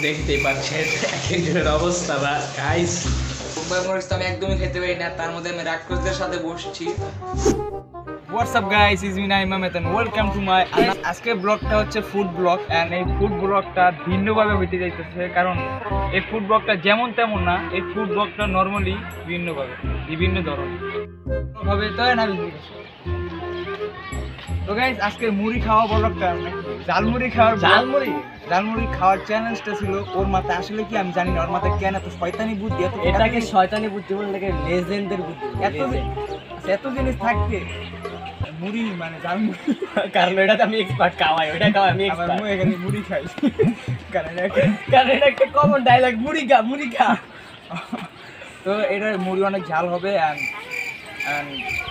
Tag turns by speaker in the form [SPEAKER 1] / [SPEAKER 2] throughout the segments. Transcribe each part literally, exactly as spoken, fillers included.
[SPEAKER 1] দেখতেই পাচ্ছেন একজনের অবস্থা বা গাইস বোম্বাই মরিচ তো আমি একদমই খেতে পারি না, তার মধ্যে আমি রাক্ষসদের সাথে বসছি। What's up guys, it's me Naima and welcome to my আজকে ব্লগটা হচ্ছে ফুড ব্লগ এন্ড এই ফুড ব্লগটা ভিন্নভাবে হইতে যাইতেছে, কারণ এই ফুড ব্লগটা যেমন তেমন না, এই ফুড ব্লগটা নরমালি ভিন্নভাবে বিভিন্ন ধরনের ভাবে তাই না। তো গাইস আজকে মুড়ি খাওয়া ব্লগটা ঝালমুড়ি খাওয়ার ঝালমুড়ি ঝালমুড়ি খাওয়ার চ্যালেঞ্জটা ছিল ওর মাথায়। আসলে কি আমি জানি না ওর মাথায় কেন এত শয়তানি বুদ্ধি, এত
[SPEAKER 2] এটাকে শয়তানি বুদ্ধি বলে লাগে লেজেন্ডের বুদ্ধি।
[SPEAKER 1] এত এত জিনিস থাকতে মুড়ি মানে ঝালমুড়ি,
[SPEAKER 2] কারণ এটাতে আমি এক্সপার্ট খাওয়াই, ওটা খাওয়াই আমি
[SPEAKER 1] আবার
[SPEAKER 2] এক্সপার্ট।
[SPEAKER 1] মুই এখানে মুড়ি খাই কারণ
[SPEAKER 2] কারণ এটা একটা কমন ডায়লগ, মুড়ি খা মুড়ি খা।
[SPEAKER 1] তো এটা মুড়ি অনেক ঝাল হবে এন্ড এন্ড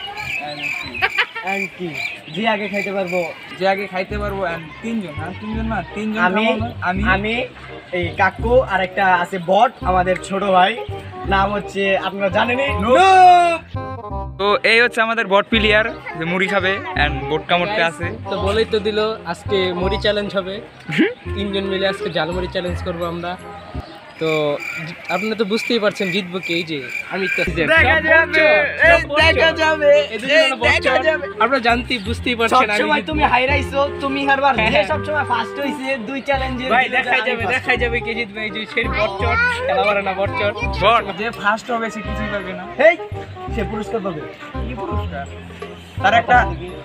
[SPEAKER 2] এন্ড কি যে আগে খাইতে পারবো,
[SPEAKER 1] যে আগে খাইতে পারবো এন্ড তিনজন হ্যাঁ তিনজন না তিনজন
[SPEAKER 2] আমি
[SPEAKER 1] আমি
[SPEAKER 2] আমি এই কাকু আর একটা আছে বট আমাদের ছোট ভাই, নাম হচ্ছে আপনারা জানেনই।
[SPEAKER 1] তো এই হচ্ছে আমাদের বট প্লেয়ার যে মুড়ি খাবে এন্ড বোটকা মোটকা আছে।
[SPEAKER 2] তো বলেই তো দিল আজকে মুড়ি চ্যালেঞ্জ হবে, তিনজন মিলে আজকে ঝালমুড়ি চ্যালেঞ্জ করব আমরা। তো আপনারা তো বুঝতেই পারছেন জিতবো কে, এই যে আমি তো
[SPEAKER 1] দেখা যাবে দেখা যাবে
[SPEAKER 2] দেখা যাবে। আপনারা জানতেই বুঝতেই পারছেন আমি সবসময় তুমি হাইরাইছো, তুমি হারবার, যে সবসময় ফার্স্ট হইছে দুই চ্যালেঞ্জে।
[SPEAKER 1] ভাই দেখাই যাবে দেখাই যাবে কে জিতবে। এই যে সেই বটচট খেলা পারে না, বটচট বট যে ফার্স্ট হবে সে কিছুই পাবে না।
[SPEAKER 2] হেই সে পুরস্কার পাবে।
[SPEAKER 1] কি পুরস্কার? তার একটা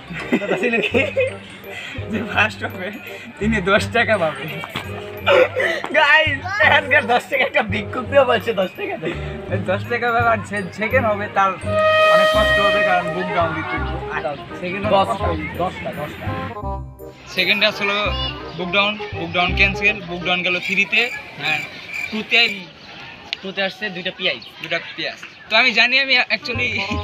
[SPEAKER 1] যে ফার্স্ট হবে তিনি দশ টাকা পাবে।
[SPEAKER 2] গাইস এখানকার দশ টাকা একটা ভিক্ষুকও বলছে দশ টাকা দেয়।
[SPEAKER 1] দশ টাকা পাবে আর সেকেন্ড হবে তার অনেক কষ্ট হবে, কারণ বুক ডাউন দিতে সেকেন্ড
[SPEAKER 2] দশটা দশটা দশটা
[SPEAKER 1] সেকেন্ডে আসলে book down book down cancel, book down গেল থ্রিতে অ্যান্ড টুতে টুতে আসছে দুইটা পেঁয়াজ দুইটা পেঁয়াজ। তো আমি জানি আমি অ্যাকচুয়ালি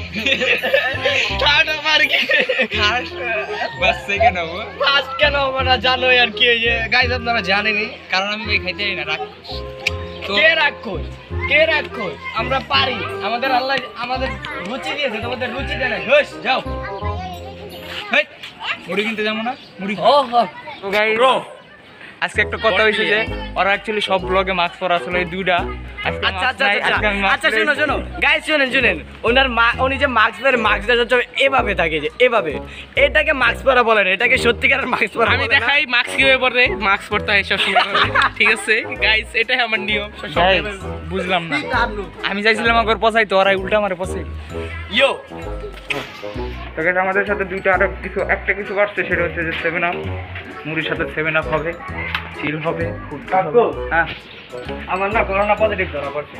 [SPEAKER 2] থার্ড আমার কি
[SPEAKER 1] ফার্স্ট বাস সেকেন্ড হবো।
[SPEAKER 2] ফার্স্ট কেন আমরা জানো আর কি, এই যে গাইস আপনারা জানেনই,
[SPEAKER 1] কারণ আমি এই খাইতে না রাক্ষস। তো
[SPEAKER 2] কে রাক্ষস কে রাক্ষস আমরা পারি, আমাদের আল্লাহ আমাদের রুচি দিয়েছে, তোমাদের রুচি দেয় না। হোস যাও
[SPEAKER 1] হেই, মুড়ি কিনতে যাবো না মুড়ি।
[SPEAKER 2] ও হো
[SPEAKER 1] তো গাইস আজকে একটা কথা হয়েছে যে ওরা অ্যাকচুয়ালি সব ব্লগে মাস্ক পরা আসলে এই দুইটা।
[SPEAKER 2] আচ্ছা আচ্ছা আচ্ছা আচ্ছা শুনো শুনো গাইস শুনেন শুনেন ওনার মা উনি যে মাস্ক পরে মাস্ক দেওয়া এভাবে থাকে, যে এভাবে, এটাকে মাস্ক পরা বলে না, এটাকে সত্যিকারের মাস্ক পরা।
[SPEAKER 3] আমি দেখাই মাস্ক কিভাবে পরে, মাস্ক পরতে হয় সব সময়, ঠিক আছে গাইস, এটাই আমার নিয়ম।
[SPEAKER 1] বুঝলাম না, আমি চাইছিলাম আমার পচাইতো, ওরাই উল্টা মারে পচাই।
[SPEAKER 2] ইয়ো
[SPEAKER 1] তো গাইস আমাদের সাথে দুইটা আরো কিছু একটা কিছু আসছে, সেটা হচ্ছে যে সেভেন আপ মুড়ির সাথে সেভেন আপ হবে, চিল হবে। হ্যাঁ
[SPEAKER 2] আমার না করোনা পজিটিভ ধরা পড়ছে,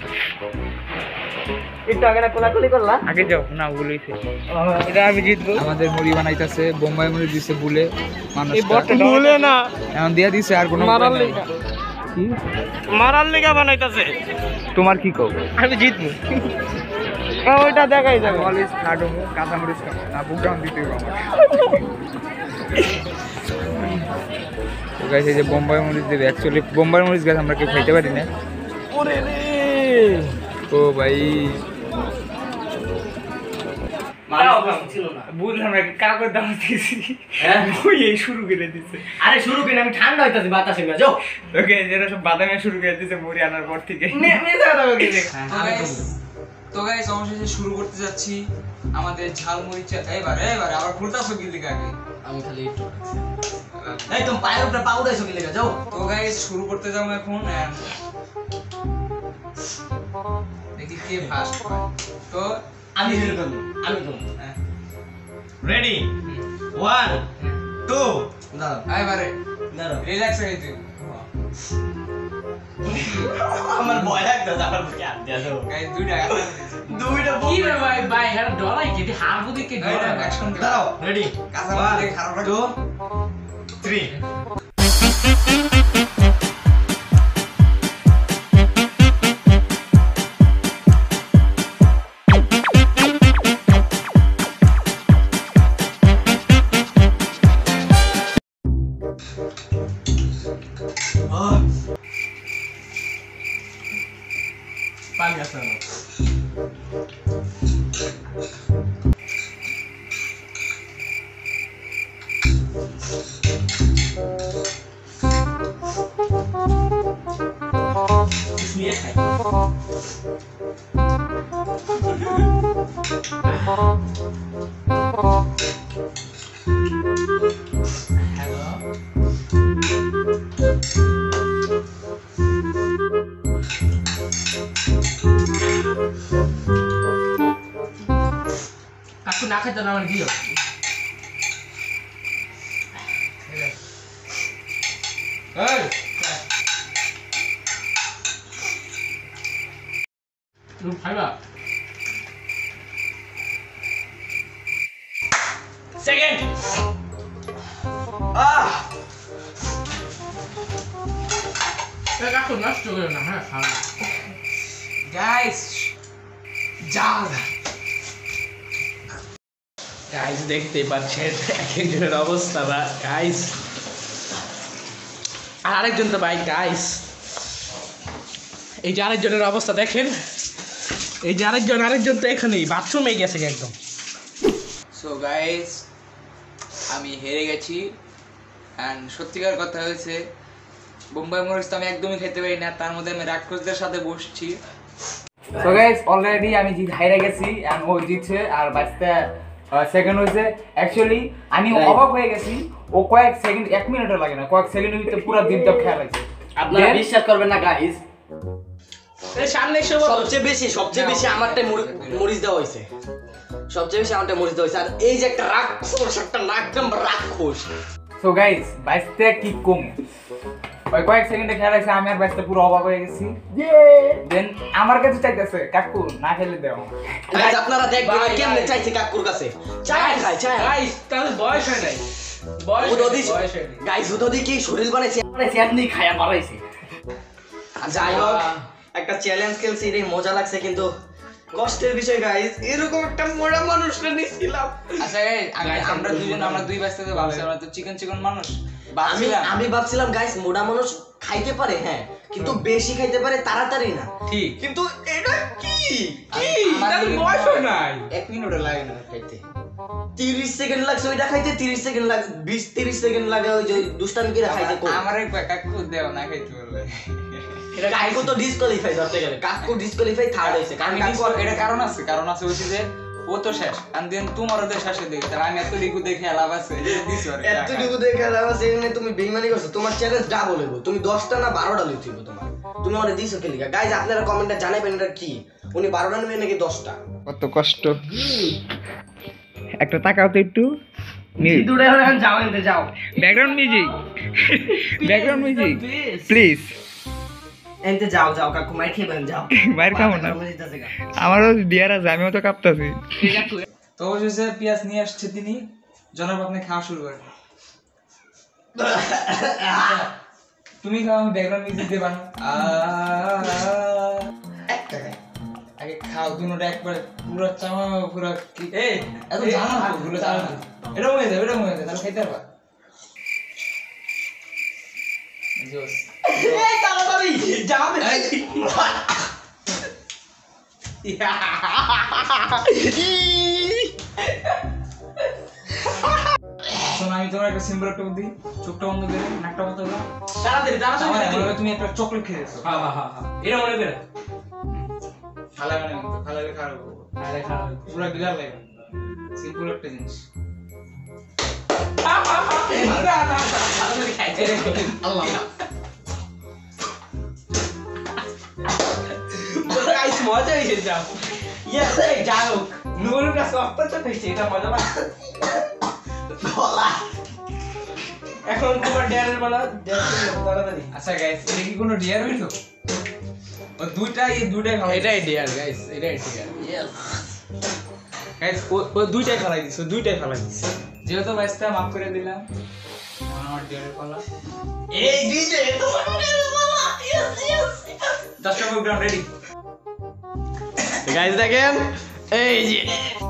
[SPEAKER 2] একটু আগে না কোলাকুলি করলা,
[SPEAKER 1] আগে যাও না বলেইছে
[SPEAKER 2] এটা আমি জিতবো।
[SPEAKER 1] আমাদের মুড়ি বানাইতেছে বোম্বাই মুড়ি দিছে বুলে মানুষ
[SPEAKER 2] এই বটটা ভুলে না
[SPEAKER 1] এখন দিয়া দিছে আর কোনো
[SPEAKER 2] মারার
[SPEAKER 1] উপায় নাই।
[SPEAKER 2] লেগা
[SPEAKER 1] কি
[SPEAKER 2] মারার লেগা বানাইতাছে,
[SPEAKER 1] তোমার কি কও?
[SPEAKER 2] আমি জিতবো। ওইটা দেখাই যাবে
[SPEAKER 1] অলওয়েজ খাটো কাঁচা মরিচ খাবো না, বুক ডাউন দিতে হবে আমার। তো গাইস এই যে বোম্বাই মরিচ দেবে, অ্যাকচুয়ালি বোম্বাই মরিচ গাছ আমরা কেউ খাইতে পারি না।
[SPEAKER 2] ওরে রে
[SPEAKER 1] ও ভাই
[SPEAKER 2] ছিল না,
[SPEAKER 1] বুঝলাম না কাগজ দাম দিয়েছি,
[SPEAKER 2] হ্যাঁ
[SPEAKER 1] ওই এই শুরু করে দিচ্ছে।
[SPEAKER 2] আরে শুরু করি আমি ঠান্ডা হইতাছে বাতাসে না যাও
[SPEAKER 1] ওকে যেটা সব বাদামে শুরু করে দিচ্ছে মুড়ি আনার পর থেকে। তো গাইস অবশেষে শুরু করতে যাচ্ছি আমাদের ঝালমুড়ি। এবার এবার আবার ঘুরতাছো কি লিখা আগে,
[SPEAKER 2] আমি খালি একটু একদম পায়ের উপরে পা উঠাইছো কি লেগে যাও।
[SPEAKER 1] তো গাইস শুরু করতে যাবো এখন and দেখি কে ফার্স্ট হয়। তো
[SPEAKER 2] আমি শুরু করব আমি করব
[SPEAKER 1] হ্যাঁ
[SPEAKER 2] রেডি ওয়ান টু দাঁড়াও
[SPEAKER 1] এবারে
[SPEAKER 2] দাঁড়াও
[SPEAKER 1] রিল্যাক্স হয়ে তুই।
[SPEAKER 2] আমার ভয় লাগতেছে, আমার বুকে হাত দিয়া দাও
[SPEAKER 1] গাইস দুইটা
[SPEAKER 2] দুইটা
[SPEAKER 3] কি রে ভাই ভাই হ্যাঁ ডরাই কি হারবো দেখে ডরাই।
[SPEAKER 1] অ্যাকশন
[SPEAKER 2] দাঁড়াও রেডি
[SPEAKER 1] কাঁচা মরিচ দেখে খারাপ লাগে।
[SPEAKER 2] টু থ্রি পানি আসে না।
[SPEAKER 3] কাকু না খেতে না আমার দিও এই তুমি খাইবা
[SPEAKER 2] সেকেন্ড আহ
[SPEAKER 3] এই কাকু নষ্ট করে না হ্যাঁ খাও
[SPEAKER 1] গাইস জাল গাইস দেখতেই পাচ্ছেন এক একজনের অবস্থা বা গাইস আর আরেকজন তো ভাই গাইস এই যে আরেকজনের অবস্থা দেখেন এই যে আরেকজন আরেকজন তো এখানেই বাথরুমে গেছে একদম। সো গাইস আমি হেরে গেছি অ্যান্ড সত্যিকার কথা হয়েছে বোম্বাই মরিচ তো আমি একদমই খেতে পারি না, তার মধ্যে আমি রাক্ষসদের সাথে বসছি। সো গাইস অলরেডি আমি জিত হাইরা গেছি এন্ড ও জিতছে আর বাঁচতে সেকেন্ড হয়েছে। অ্যাকচুয়ালি আমি অবাক হয়ে গেছি, ও কয়েক সেকেন্ড এক মিনিটও লাগে না, কয়েক সেকেন্ডের ভিতরে পুরো দিনটা খেয়াল আছে।
[SPEAKER 2] আপনারা বিশ্বাস করবেন না গাইস,
[SPEAKER 1] সামনে এসে
[SPEAKER 2] সবচেয়ে বেশি সবচেয়ে বেশি আমারটাই মরিচ দেওয়া হয়েছে, সবচেয়ে বেশি আমারটাই মরিচ দেওয়া হয়েছে। আর এই যে একটা রাক্ষস, একটা একদম রাক্ষস।
[SPEAKER 1] সো গাইস বাইসতে কি কম ওই কয়েক সেকেন্ডে খেয়াল আছে, আমি আর বাইসতে পুরো অবাক হয়ে গেছি। দেন আমার কাছে চাইতেছে কাকু না খেলে দেও।
[SPEAKER 2] গাইস আপনারা দেখবেন কেমনে চাইছে কাকুর কাছে, চাই খাই চাই
[SPEAKER 1] গাইস তাহলে বয়স হয় নাই, বয়স বয়স হয় নাই
[SPEAKER 2] গাইস উদদি কি শরীর বানাইছে বানাইছে এমনি খায়া মারাইছে। যাই হোক একটা চ্যালেঞ্জ খেলছি, এটাই মজা লাগছে, কিন্তু কষ্টের বিষয় গাইস, এরকম একটা মরা মানুষটা নিছিলাম।
[SPEAKER 1] আচ্ছা গাইস আমরা দুজন আমরা দুই বাইসতে তো ভাবছি আমরা তো চিকেন চিকেন মানুষ।
[SPEAKER 2] আমি আমি ভাবছিলাম গাইস মোটা মানুষ খাইতে পারে, হ্যাঁ কিন্তু বেশি খাইতে পারে তাড়াতাড়ি না,
[SPEAKER 1] ঠিক,
[SPEAKER 2] কিন্তু এটা কি কি
[SPEAKER 1] তার বয়স হয় নাই, এক মিনিটও লাগে না খাইতে।
[SPEAKER 2] তিরিশ সেকেন্ড লাগছে ওইটা খাইতে, তিরিশ সেকেন্ড লাগে, বিশ তিরিশ সেকেন্ড লাগে ওই যে দুষ্টামি করে খাইতে।
[SPEAKER 1] আমারে কাকু দেও না খাইতে বলবে,
[SPEAKER 2] এটা কাকু তো ডিসকোয়ালিফাই ধরতে গেলে, কাকু ডিসকোয়ালিফাই থার্ড হইছে। কারণ
[SPEAKER 1] আমি
[SPEAKER 2] কাকু
[SPEAKER 1] এটা কারণ আছে, কারণ আছে হচ্ছে যে ও তো শেষ and then তোমার ওদের শেষে দেই, তাহলে আমি এত লিখু দেখে লাভ আছে যে দিছি ওরে।
[SPEAKER 2] এতটুকু দেখে আলাদা সেখানে তুমি বেইমানি করছো, তোমার চ্যালেঞ্জ ডাবল হইব, তুমি দশটা না বারোটা লিখছিস তোমার, তুমি আমারে দিছো কি লিখা। গাইস আপনারা কমেন্টে জানাবেন এটা কি, উনি বারোটা নেবে নাকি দশটা।
[SPEAKER 1] কত কষ্ট, একটা তাকাও তো একটু
[SPEAKER 2] দূরে হলেন যাও এনতে যাও,
[SPEAKER 1] background music background music please
[SPEAKER 2] এনতে যাও যাও কাকু মাই খেবেন যাও,
[SPEAKER 1] বাইরে খাবো না, আমারও ডিয়ার আছে, আমিও তো কাঁপতাছি। তো অবশেষে পেঁয়াজ নিয়ে আসছে তিনি, জনাব আপনি খাওয়া শুরু করেন। তুমি খাও, আমি ব্যাকগ্রাউন্ড মিউজিক দেবা আগে খাও, দুটোটা একবারে পুরো চামা পুরো এই এত জানো না পুরো চামা, এটা হয়ে যাবে, এটা হয়ে যাবে, তাহলে খাইতে পারবা। জোস
[SPEAKER 2] এই তাড়াতাড়ি যাবে
[SPEAKER 1] শোনো আমি তোমার একটা সিম্বল একটা দিই, চোখটা বন্ধ করে নাকটা বন্ধ করে
[SPEAKER 2] তাড়াতাড়ি তাড়াতাড়ি
[SPEAKER 1] তুমি একটা চকলেট খেয়ে দিছো।
[SPEAKER 3] হ্যাঁ হ্যাঁ হ্যাঁ এটা মনে করে
[SPEAKER 1] খালা মানে তো খালালে খারাপ হবে,
[SPEAKER 3] আরে খারাপ
[SPEAKER 1] পুরো গিলার লাগবে, সিম্পল একটা জিনিস।
[SPEAKER 3] আল্লাহ
[SPEAKER 1] গাইস মজা হয়েছে যাও।
[SPEAKER 2] ইয়েস এই যাও
[SPEAKER 1] নুরুর কাছে অত্যন্ত খাইছে, এটা মজা না।
[SPEAKER 2] বলা
[SPEAKER 1] এখন তোমার ডিয়ারের বেলা তাড়াতাড়ি। আচ্ছা গাইস এটা কি কোনো ডিয়ার হইলো? ও দুইটাই দুইটাই ভালো, এটাই ডিয়ার গাইস, এটাই ডিয়ার।
[SPEAKER 2] ইয়েস
[SPEAKER 1] গাইস ও দুইটাই ফেলাই দিছে, দুইটাই ফেলাই দিছে, যেহেতু বাইসটা মাফ করে দিলাম। আমার ডিয়ারের পালা,
[SPEAKER 2] এই ডিজে তোমার বলা ইয়েস ইয়েস
[SPEAKER 1] দশটা প্রোগ্রাম রেডি।
[SPEAKER 2] গাইস দেখেন এই যে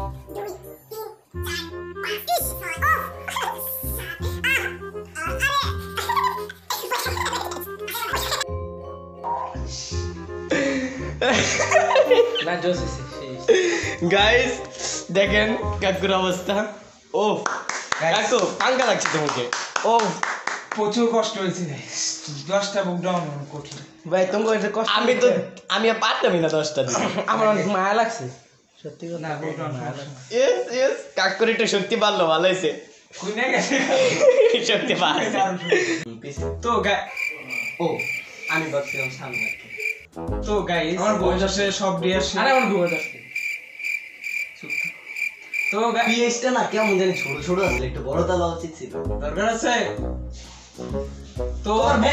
[SPEAKER 1] না জোস হইছে
[SPEAKER 2] গাইস দেখেন কাকুর অবস্থা। ও কাকু পাঙ্কা লাগছে তোমাকে। ও
[SPEAKER 1] প্রচুর কষ্ট হয়েছে গাইস, দশটা প্রোগ্রাম কঠিন
[SPEAKER 2] ভাই তোমাকে এটা কষ্ট, আমি তো আমি আর পারতামই না দশটা দিন,
[SPEAKER 1] আমার অনেক মায়া লাগছে।
[SPEAKER 2] সত্যি
[SPEAKER 1] না বলবো না
[SPEAKER 2] ইয়েস ইয়েস কাক করে একটু শক্তি বাড়লো ভালো হয়েছে
[SPEAKER 1] কোনে গেছে
[SPEAKER 2] শক্তি বাড়ছে
[SPEAKER 1] তো গাই
[SPEAKER 2] ও আমি ভাবছিলাম সামনে
[SPEAKER 1] তো গাইস আমার বয়স আছে সব ডিয়ার
[SPEAKER 3] আরে আমার দু হাজার
[SPEAKER 1] তো গাইস
[SPEAKER 2] পিএইচটা না কেমন জানি ছোট ছোট আছে একটু বড় তালা উচিত ছিল
[SPEAKER 1] দরকার আছে তো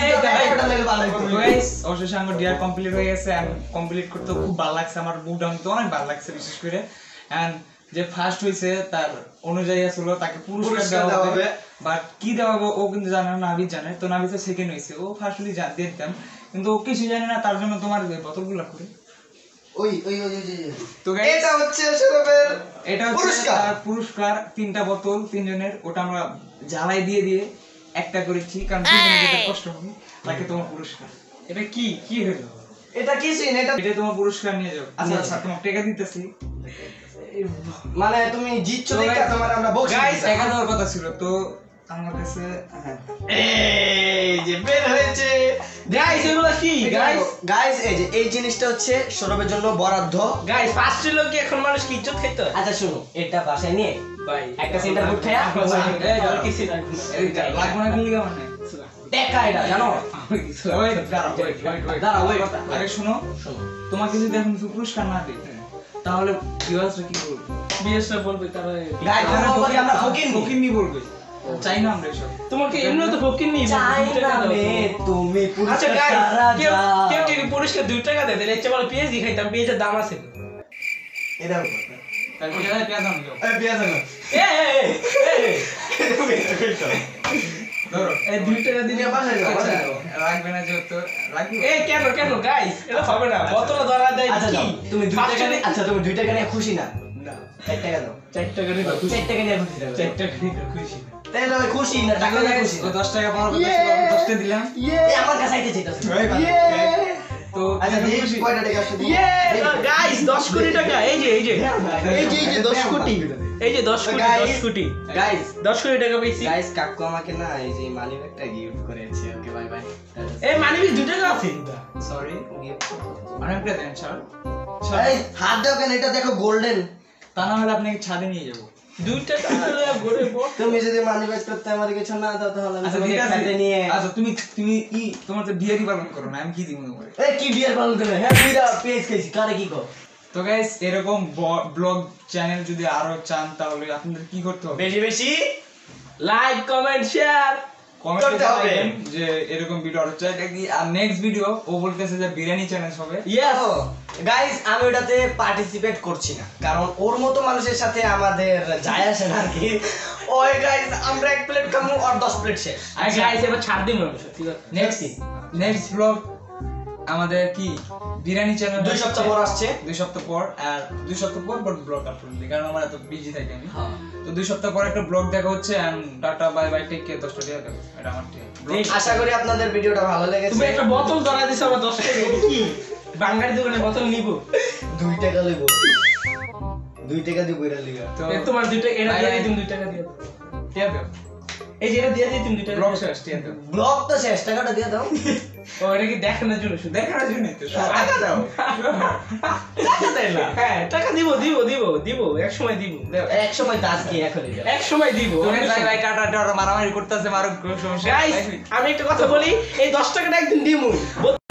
[SPEAKER 1] গাইস অবশেষে আমার ডিয়ার কমপ্লিট হয়ে গেছে এন্ড কমপ্লিট করতে খুব ভালো লাগছে আমার বুট ডাউন তো অনেক ভালো লাগছে বিশেষ করে এন্ড যে ফার্স্ট হইছে তার অনুযায়ী আসলে তাকে পুরস্কার দেওয়া হবে বাট কি দেওয়া হবে ও কিন্তু জানে না নাবিদ জানে তো নাবিদ তো সেকেন্ড হইছে ও ফার্স্ট হলি জানতে দিতাম কিন্তু ও কিছু জানে না তার জন্য তোমার বোতলগুলো করে
[SPEAKER 2] ওই ওই ওই ওই
[SPEAKER 1] তো গাইস
[SPEAKER 2] এটা হচ্ছে সরবের
[SPEAKER 1] এটা হচ্ছে
[SPEAKER 2] পুরস্কার।
[SPEAKER 1] তার পুরস্কার তিনটা বোতল তিনজনের ওটা আমরা জ্বালাই দিয়ে দিয়ে একটা করেছি কারণ তিনজনের যেটা কষ্ট হবে তাকে তোমার পুরস্কার এটা কি কি হলো
[SPEAKER 2] এটা কিছুই না এটা
[SPEAKER 1] এটা তোমার পুরস্কার নিয়ে যাও আচ্ছা
[SPEAKER 2] নিয়ে
[SPEAKER 1] আচ্ছা তোমার টাকা দিতেছি
[SPEAKER 2] মানে তুমি জিতছো দেখে তোমার আমরা বক্স
[SPEAKER 1] গাইস টাকা দেওয়ার কথা ছিল তো আমার কাছে হ্যাঁ
[SPEAKER 2] এই যে বের হয়েছে
[SPEAKER 3] গাইস এগুলো কি গাইস
[SPEAKER 2] গাইস এই যে এই জিনিসটা হচ্ছে সৌরভের জন্য বরাদ্দ
[SPEAKER 3] গাইস ফার্স্ট লোক কি এখন মানুষ কি ইজ্জত খাইতে হয়
[SPEAKER 2] আচ্ছা শুনো এটা বাসায় নিয়ে
[SPEAKER 3] ভাই
[SPEAKER 2] একটা সেন্টার ফুড খায়া
[SPEAKER 3] এই জল কিছু রাখবো
[SPEAKER 1] এই যা, লাগবে না কি মানে
[SPEAKER 2] টাকা এটা জানো
[SPEAKER 1] ওই দাঁড়াও ওয়েট ওয়েট ওয়েট
[SPEAKER 2] দাঁড়াও, wait।
[SPEAKER 1] আরে শুনো
[SPEAKER 2] শোনো
[SPEAKER 1] তোমাকে যদি এখন কিছু পুরস্কার না দিই তাহলে ভিউয়ার্সরা কি করবে
[SPEAKER 3] বিএসটা বলবে তারা
[SPEAKER 2] গাইস আমরা বলি আমরা ফকির
[SPEAKER 1] ফকির নি বলবে চাই না আমরা এসব
[SPEAKER 3] তোমাকে এমনি তো ফকির নি
[SPEAKER 2] চাই না মে তুমি
[SPEAKER 3] আচ্ছা
[SPEAKER 2] পুরস্কার
[SPEAKER 3] গাইস
[SPEAKER 2] ছাড়া
[SPEAKER 3] কেউ
[SPEAKER 2] যাও।
[SPEAKER 3] কেউ যদি পুরস্কার দুই টাকা দেয় তাহলে এর বলে পিএসজি খাইতাম পিএসের দাম আছে
[SPEAKER 2] এটাও
[SPEAKER 1] তাহলে পেঁয়াজ পেঁয়াজ আনো যাও
[SPEAKER 2] এই বিয়া জানো
[SPEAKER 3] এ এ এ
[SPEAKER 1] ধরো
[SPEAKER 3] এই দুই টাকা দিলে
[SPEAKER 2] দিনে বাসায় যাও
[SPEAKER 1] আচ্ছা,
[SPEAKER 2] বাসায় যাও।
[SPEAKER 1] রাখবে না যেহেতু রাখবে
[SPEAKER 3] এ কেন কেন গাইস এটা হবে না বোতল ধরা দেয়
[SPEAKER 2] আচ্ছা
[SPEAKER 3] কি
[SPEAKER 2] যাও তুমি দুই টাকা নিয়ে আচ্ছা তুমি দুই টাকা নিয়ে খুশি না
[SPEAKER 1] না
[SPEAKER 2] চার টাকা দাও
[SPEAKER 3] চার টাকা দিলে খুশি
[SPEAKER 2] চার টাকা নিয়ে খুশি দাও
[SPEAKER 3] চার টাকা দিলে খুশি
[SPEAKER 2] তাই না খুশি না টাকা নিয়ে খুশি
[SPEAKER 1] ও দশ টাকা পাওয়ার কথা ছিল আমি দশটা দিলাম
[SPEAKER 2] এই আমার কাছে আইতে চাইতাছে
[SPEAKER 1] তো
[SPEAKER 2] আচ্ছা
[SPEAKER 1] তুমি
[SPEAKER 2] দেখি
[SPEAKER 1] খুশি?
[SPEAKER 2] কয়টা টাকা আসছে
[SPEAKER 3] ইয়ে গাইস দশ কোটি টাকা এই যে এই যে এই যে এই যে দশ কোটি এই যে দশ কোটি
[SPEAKER 2] Guys,
[SPEAKER 3] দশ কোটি
[SPEAKER 2] গাইস
[SPEAKER 3] দশ কোটি টাকা পেয়েছি
[SPEAKER 2] গাইস কাকু আমাকে না এই যে মানি ব্যাগটা গিফট করেছে ওকে বাই বাই
[SPEAKER 3] এই মানিবি দুই টাকা আছে
[SPEAKER 1] সরি
[SPEAKER 2] গিফট
[SPEAKER 1] অনেকটা দেন স্যার
[SPEAKER 2] এই হাত দাও কেন এটা দেখো গোল্ডেন
[SPEAKER 1] তা না হলে আপনাকে ছাদে নিয়ে যাবো
[SPEAKER 3] দুই টাকা হলে ঘরে বল
[SPEAKER 2] তুমি যদি মানি ব্যাগ করতে আমার কিছু না দাও তাহলে আমি
[SPEAKER 1] আচ্ছা
[SPEAKER 2] তোমাকে
[SPEAKER 1] ঠিক আছে
[SPEAKER 2] সাথে নিয়ে
[SPEAKER 1] আচ্ছা তুমি তুমি ই তোমার তো বিয়েরই পালন করো না আমি কি দিব তোমাকে
[SPEAKER 2] এই কি বিয়ার পালন করে হ্যাঁ দুইটা পেজ খেয়েছি কারে কি কো
[SPEAKER 1] তো গাইস এরকম ব্লগ চ্যানেল যদি আরো চান তাহলে আপনাদের কি করতে হবে
[SPEAKER 2] বেশি বেশি
[SPEAKER 3] লাইক কমেন্ট শেয়ার
[SPEAKER 1] কমেন্টে
[SPEAKER 2] করতে হবে।
[SPEAKER 1] জানাবেন যে এরকম ভিডিও আর চাই কি আর নেক্সট ভিডিও ও বলতেছে যে বিরিয়ানি চ্যানেল হবে
[SPEAKER 2] ইয়েস গাইস আমি ওটাতে পার্টিসিপেট করছি না কারণ ওর মতো মানুষের সাথে আমাদের যায় আসে না আর কি ওই গাইস আমরা এক প্লেট খাবো আর দশ প্লেট শেষ
[SPEAKER 3] আর গাইস এবার ছাড় দিন সত্যি কথা
[SPEAKER 1] নেক্সট নেক্সট ব্লগ আমাদের কি বিরিয়ানি চ্যানেল
[SPEAKER 2] দুই সপ্তাহ পর আসছে
[SPEAKER 1] দুই সপ্তাহ পর আর দুই সপ্তাহ পর বড় ব্লগ আপলোড দিই কারণ আমরা এত বিজি থাকি আমি
[SPEAKER 2] হ্যাঁ।
[SPEAKER 1] তো দুই সপ্তাহ পর একটা ব্লগ দেখা হচ্ছে and tata bye bye take care দশটা দিয়ে দেবো এটা আমার ঠিক
[SPEAKER 2] আশা করি আপনাদের ভিডিওটা ভালো লেগেছে
[SPEAKER 3] তুমি একটা বোতল ধরা দিছো আমার দশ টাকা এটা কি বাঙালি দোকানে বোতল নিব
[SPEAKER 2] দুই টাকা লইব দুই টাকা দিব এটা লিগা
[SPEAKER 1] তো
[SPEAKER 3] এ তোমার দুই টাকা এটা
[SPEAKER 1] Bye
[SPEAKER 3] দিয়ে
[SPEAKER 1] bye.
[SPEAKER 3] দিই তুমি দুই টাকা দিয়ে দাও
[SPEAKER 1] দিয়ে দাও
[SPEAKER 3] এই যে এটা দিয়ে দিই তুমি দুই টাকা
[SPEAKER 1] ব্লগ
[SPEAKER 3] দিয়ে দাও।
[SPEAKER 1] শেষ দিয়ে দাও
[SPEAKER 2] ব্লগ তো শেষ টাকাটা দিয়ে দাও
[SPEAKER 3] ও এটা কি দেখানোর জন্য শুধু
[SPEAKER 1] দেখার জন্যই তো সব
[SPEAKER 2] টাকা দাও
[SPEAKER 3] টাকা দেয় না হ্যাঁ টাকা দিব দিব দিব দিব এক সময় দিব দাও।
[SPEAKER 2] এক সময় তো আজকে এখন
[SPEAKER 3] এক সময় দিব
[SPEAKER 1] তুমি
[SPEAKER 3] অনেক
[SPEAKER 1] বাই
[SPEAKER 3] সময়।
[SPEAKER 1] বাই টাটা টাটা মারামারি করতেছে মারো সমস্যা
[SPEAKER 3] গাইস আমি একটা কথা বলি এই দশ টাকাটা একদিন দিমু